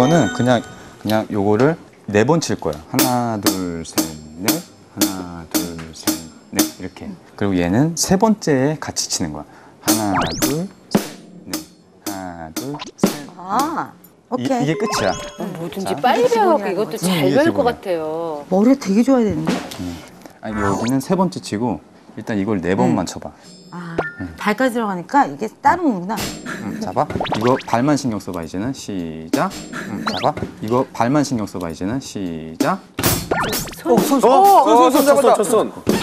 이거는 그냥 요거를 4번 칠 거야. 하나, 둘, 셋, 넷. 하나, 둘, 셋, 넷. 이렇게. 그리고 얘는 3번째에 같이 치는 거야. 하나, 둘, 셋, 넷. 하나, 둘, 셋. 아, 오케이. 이게 끝이야. 뭐든지 자. 빨리 배워갖고 이것도 잘 이게 배울 것 기본이야. 같아요. 머리가 되게 좋아야 되는데. 아니, 여기는 3번째 치고 일단 이걸 4번만 쳐봐. 아, 발까지 들어가니까 이게 따로는구나. 잡아. 이거 발만 신경 써봐 이제는. 시작. 잡아. 이거 발만 신경 써봐 이제는. 시작. 손 잡았다. 첫 손.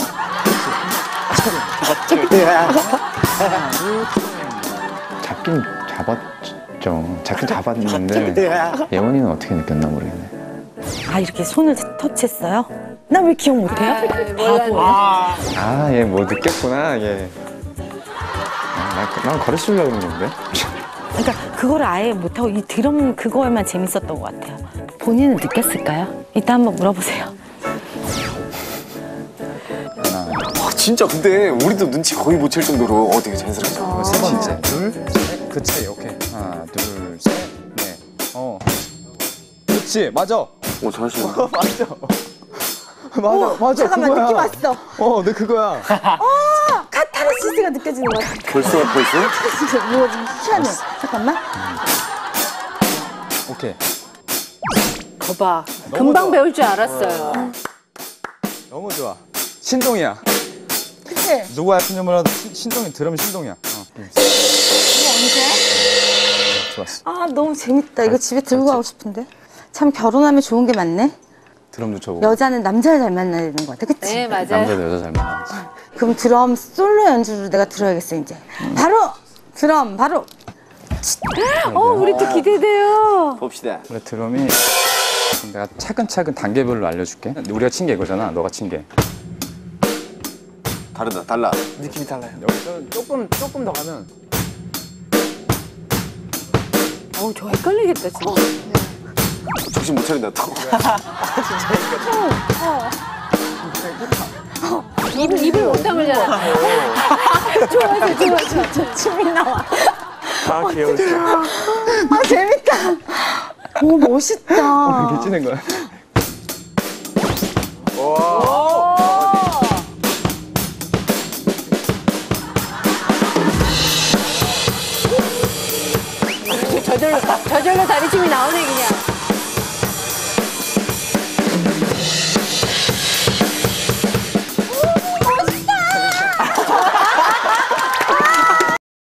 잡긴 잡았죠. 잡긴 잡았는데 예원이는 어떻게 느꼈나 모르겠네. 아, 이렇게 손을 터치했어요? 나 왜 기억 못해요? 몰랐네. 아, 얘 뭐 느꼈구나, 얘. 난 가르치려고 그런 건데. 그러니까 그거를 아예 못하고 이 드럼 그거에만 재밌었던 것 같아요. 본인은 느꼈을까요? 이따 한번 물어보세요. 와, 진짜 근데 우리도 눈치 거의 못 챌 정도로 되게 자연스럽죠. 3번째. 둘, 셋. 그치. 오케이. 하나, 둘, 셋, 넷. 그치. 맞아. 오, 잘하시네. 맞아. 잠깐만, 그거야. 느낌 왔어. 네, 그거야. 카타르시스가 느껴지는 것 같아. 벌써? 진짜 뭐가 좀 희한해. 잠깐만. 오케이. 거봐. 금방 좋아. 배울 줄 알았어요. 너무 좋아. 신동이야. 그치? 누가 예쁜지 몰라도 신동이 드럼 신동이야. 좋았어. 아, 너무 재밌다. 이거 집에 들고 가고 싶은데. 참 결혼하면 좋은 게 많네. 드럼도 쳐보고. 여자는 남자를 잘 만나야 되는 것 같아. 그치? 네, 맞아요. 남자도 여자 잘 만나지. 그럼 드럼 솔로 연주를 내가 들어야겠어, 이제. 바로! 드럼, 바로! 우리 또 기대돼요. 봅시다. 원래 드럼이 내가 차근차근 단계별로 알려줄게. 우리가 친 게 이거잖아. 너가 친 게. 달라. 느낌이 달라요. 여기서 조금 더 가면 저 헷갈리겠다, 진짜. 정신 못 차린다, 또. 입을 못 다물잖아. 좋아. 춤이 나와. 아, 귀여워. 아, 재밌다. 오, 멋있다. 이렇게 치는 거야. 저절로 다리춤이 나오네, 그냥.